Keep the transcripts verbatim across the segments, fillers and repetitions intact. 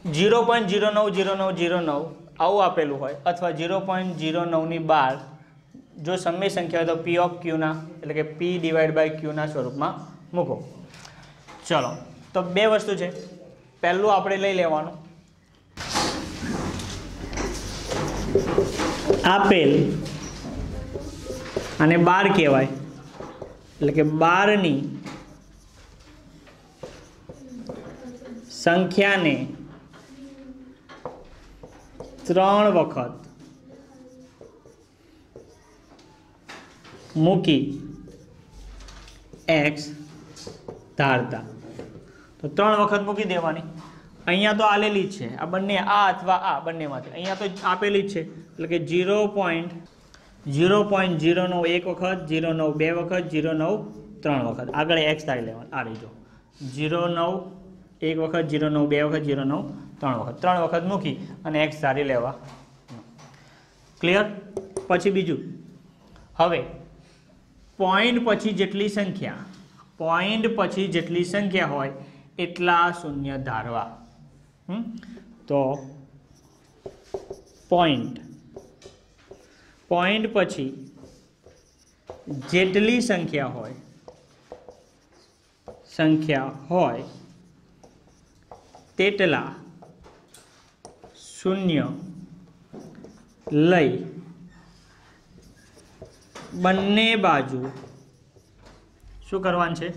Zero point zero नौ zero नौ zero नौ आવું આપેલું હોય અથવા जीरो पॉइंट जीरो नौ ની બહાર જો સમય સંખ્યા હોય તો p ઓફ q ના એટલે કે p ડિવાઇડ બાય q ના સ્વરૂપમાં મૂકો। ચલો તો બે વસ્તુ છે, પહેલું આપણે લઈ લેવાનું આપેલ અને બાર કહેવાય એટલે કે બારની સંખ્યાને ત્રણ વખત મૂકી x ધારતા, તો ત્રણ વખત મૂકી દેવાની। અહીંયા તો આલેલી જ છે આ બંને, આ અથવા આ બંનેમાંથી અહીંયા તો આપેલી જ છે એટલે કે zero point zero point zero નવ એક વખત, ઝીરો નવ બે વખત, ઝીરો નવ ત્રણ વખત, આગળ એક્સ ધારી લેવાનું। આ રીજો ઝીરો નવ એક વખત, ઝીરો નવ બે વખત, ઝીરો નવ ત્રણ વખત, ત્રણ વખત મૂકી અને એક્સ ધારી લેવા। ક્લિયર? પછી બીજું, હવે પોઈન્ટ પછી જેટલી સંખ્યા પોઈન્ટ પછી જેટલી સંખ્યા હોય એટલા શૂન્ય ધારવા। હમ તો પોઈન્ટ પોઈન્ટ પછી જેટલી સંખ્યા હોય સંખ્યા હોય તેટલા શૂન્ય લઈ બંને બાજુ શું કરવાનું છે?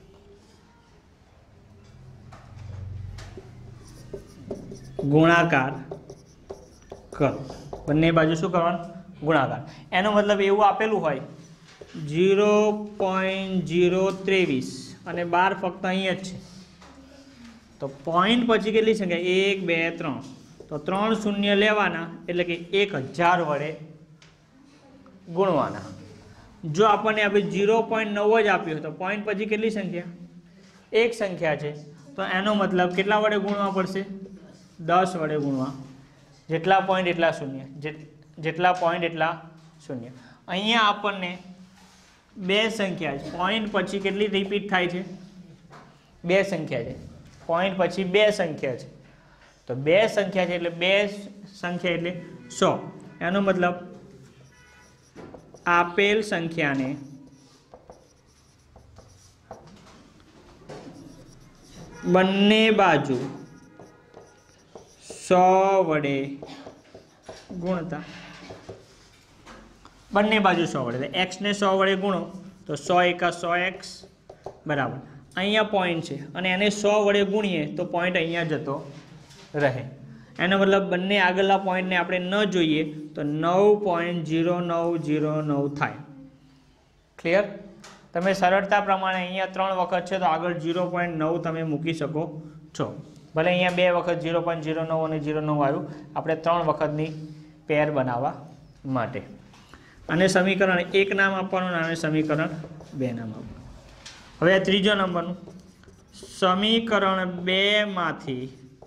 ગુણાકાર કરો। બંને બાજુ શું કરવાનું? ગુણાકાર। એનો મતલબ એવું આપેલું હોય ઝીરો પોઈન્ટ ઝીરો ત્રેવીસ અને બાર ફક્ત અહીંયા જ છે, તો પોઈન્ટ પછી કેટલી સંખ્યા? એક બે ત્રણ, તો ત્રણ શૂન્ય લેવાના એટલે કે એક હજાર વડે ગુણવાના। જો આપણને આપણે ઝીરો પોઈન્ટ નવ જ આપ્યું તો પોઈન્ટ પછી કેટલી સંખ્યા? એક સંખ્યા છે, તો એનો મતલબ કેટલા વડે ગુણવા પડશે? દસ વડે ગુણવા। જેટલા પોઈન્ટ એટલા શૂન્ય, જેટલા પોઈન્ટ એટલા શૂન્ય। અહીંયા આપણને બે સંખ્યા છે, પોઈન્ટ પછી કેટલી રિપીટ થાય છે? બે સંખ્યા છે, પોઈન્ટ પછી બે સંખ્યા છે, તો બે સંખ્યા છે એટલે બે સંખ્યા એટલે સો। એનો મતલબ આપેલ સંખ્યાને બંને બાજુ સો વડે ગુણતા, બંને બાજુ સો વડે, એક્સ ને સો વડે ગુણો તો સો એકા સો એક્સ બરાબર। અહીંયા પોઈન્ટ છે અને એને સો વડે ગુણીએ તો પોઈન્ટ અહીંયા જતો રહે। એનો મતલબ બંને આગળના પોઈન્ટને આપણે ન જોઈએ તો નવ પોઈન્ટ ઝીરો નવ ઝીરો નવ થાય। ક્લિયર? તમે સરળતા પ્રમાણે અહીંયા ત્રણ વખત છે તો આગળ ઝીરો પોઈન્ટ નવ તમે મૂકી શકો છો। ભલે અહીંયા બે વખત ઝીરો પોઈન્ટ ઝીરો નવ અને ઝીરો નવ આવ્યું, આપણે ત્રણ વખતની પેર બનાવવા માટે। અને સમીકરણ એક નામ આપવાનું અને સમીકરણ બે નામ આપવાનું। હવે આ ત્રીજો નંબરનું સમીકરણ બે માંથી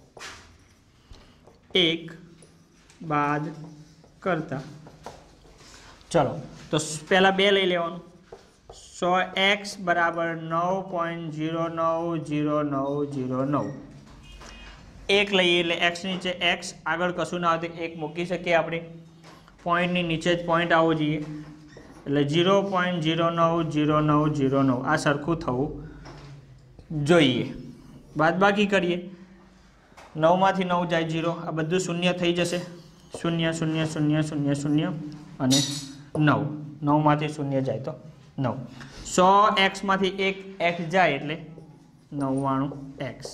એક બાદ કરતા, ચલો તો પહેલાં બે લઈ લેવાનું। સો એક્સ બરાબર નવ પોઈન્ટ ઝીરો નવ ઝીરો નવ ઝીરો નવ, એક લઈએ એટલે એક્સ નીચે એક્સ, આગળ કશું ના હોય તો એક મૂકી શકીએ આપણે, પોઈન્ટની નીચે જ પોઈન્ટ આવવો જોઈએ એટલે ઝીરો પોઈન્ટ ઝીરો નવ ઝીરો નવ ઝીરો નવ આ સરખું થવું જોઈએ। બાદબાકી કરીએ, નવમાંથી નવ જાય ઝીરો, આ બધું શૂન્ય થઈ જશે, શૂન્ય શૂન્ય શૂન્ય શૂન્ય શૂન્ય અને નવ, નવમાંથી શૂન્ય જાય તો નવ। સો એક્સમાંથી એક એક્સ જાય એટલે નવ્વાણું એક્સ।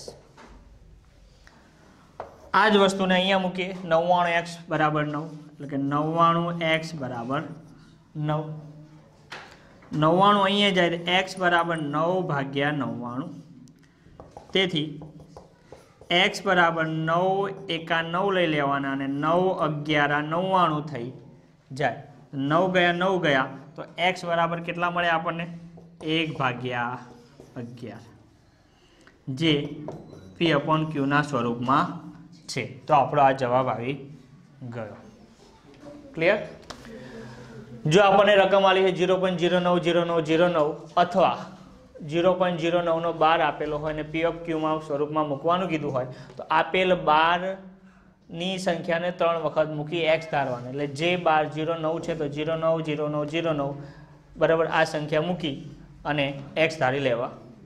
આ જ વસ્તુને અહીંયા મૂકીએ, નવ્વાણું એક્સ બરાબર નવ એટલે કે નવ્વાણું એક્સ બરાબર નવ। નવ્વાણું અહીંયા જાય તો એક્સ બરાબર નવ ભાગ્યા નવ્વાણું, તેથી એક્સ બરાબર નવ એકા નવ લઈ લેવાના અને નવ અગિયાર નવ્વાણું થઈ જાય, નવ ગયા નવ ગયા તો એક્સ બરાબર કેટલા મળે આપણને? એક ભાગ્યા અગિયાર, જે પી અપોન ક્યુના સ્વરૂપમાં છે। તો આપણો આ જવાબ આવી ગયો। ક્લિયર? જો આપણને રકમ આલી છે ઝીરો પોઈન્ટ ઝીરો નવ ઝીરો નવ ઝીરો નવ અથવા ઝીરો પોઈન્ટ ઝીરો નવનો બાર આપેલો હોય અને પી ઓફ ક્યુમાં સ્વરૂપમાં મૂકવાનું કીધું હોય તો આપેલ બારની સંખ્યાને ત્રણ વખત મૂકી એક્સ ધારવાનું, એટલે જે બાર ઝીરો નવ છે તો ઝીરો નવ ઝીરો નવ ઝીરો નવ બરાબર આ સંખ્યા મૂકી અને એક્સ ધારી લેવા.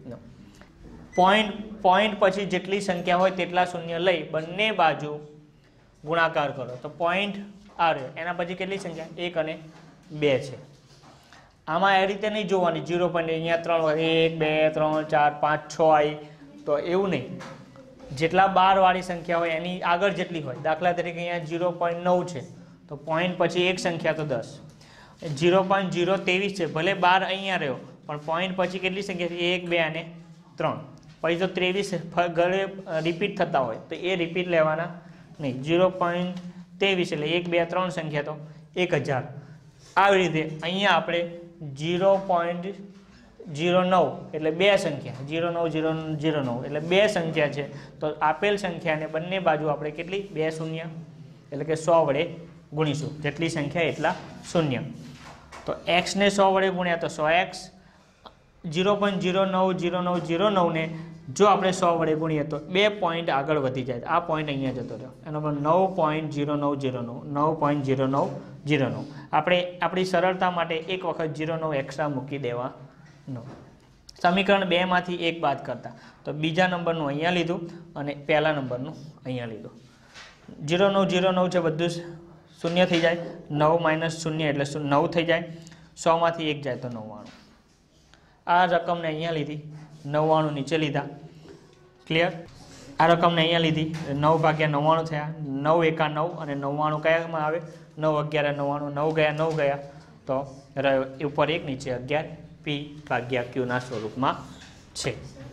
પોઈન્ટ પોઈન્ટ પછી જેટલી સંખ્યા હોય તેટલા શૂન્ય લઈ બંને બાજુ ગુણાકાર કરો તો પોઈન્ટ આ રહ્યો, એના પછી કેટલી સંખ્યા એક અને બે છે. આમાં એ રીતે નહીં જોવાની ઝીરો પોઈન્ટ અહીંયા ત્રણ હોય એક બે ત્રણ ચાર પાંચ છ આવી તો એવું નહીં, જેટલા બારવાળી સંખ્યા હોય એની આગળ જેટલી હોય. દાખલા તરીકે અહીંયા ઝીરો પોઈન્ટ નવ છે તો પોઈન્ટ પછી એક સંખ્યા તો દસ. ઝીરો પોઈન્ટ ઝીરો ત્રેવીસ છે, ભલે બાર અહીંયા રહ્યો પણ પોઈન્ટ પછી કેટલી સંખ્યા છે એક બે અને ત્રણ. પછી જો ત્રેવીસ ઘરે રિપીટ થતા હોય તો એ રિપીટ લેવાના નહીં. ઝીરો પોઈન્ટ ત્રેવીસ એટલે એક બે ત્રણ સંખ્યા તો એક હજાર. આવી રીતે અહીંયા આપણે ઝીરો પોઈન્ટ ઝીરો નવ એટલે બે સંખ્યા ઝીરો નવ ઝીરો ઝીરો નવ એટલે બે સંખ્યા છે તો આપેલ સંખ્યાને બંને બાજુ આપણે કેટલી બે શૂન્ય એટલે કે સો વડે ગુણીશું. જેટલી સંખ્યા એટલા શૂન્ય. તો એક્સને સો વડે ગુણ્યા તો સો એક્સ. ઝીરો પોઈન્ટ ઝીરો નવ ઝીરો નવ ઝીરો નવને જો આપણે સો વડે ગુણીએ તો બે પોઈન્ટ આગળ વધી જાય. આ પોઈન્ટ અહીંયા જતો રહ્યો, એનો પણ નવ પોઈન્ટ ઝીરો નવ ઝીરો નવ નવ પોઈન્ટ ઝીરો નવ ઝીરો નવ. આપણે આપણી સરળતા માટે એક વખત ઝીરો નવ એક્સ્ટ્રા મૂકી દેવાનો. સમીકરણ બેમાંથી એક બાદ કરતા તો બીજા નંબરનું અહીંયા લીધું અને પહેલા નંબરનું અહીંયા લીધું. ઝીરો નવ ઝીરો નવ છે બધું શૂન્ય થઈ જાય, નવ માઇનસ શૂન્ય એટલે નવ થઈ જાય, સોમાંથી એક જાય તો નવ્વાણું. આ રકમને અહીંયા લીધી, નવ્વાણું નીચે લીધા. ક્લિયર? આ રકમને અહીંયા લીધી, નવ ભાગ્યા નવ્વાણું થયા, નવ એકા નવ અને નવ્વાણું કયામાં આવે નવ અગિયાર નવ્વાણું, નવ ગયા નવ ગયા તો રહ્યો ઉપર એક નીચે અગિયાર પી ભાગ્યા ક્યુના સ્વરૂપમાં છે.